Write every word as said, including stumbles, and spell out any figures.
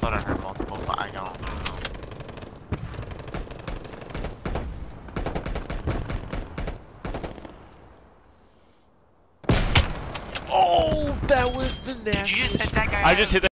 thought I heard multiple, but I don't know. Oh, that was the nasty. Did you just hit that guy? I just hit that.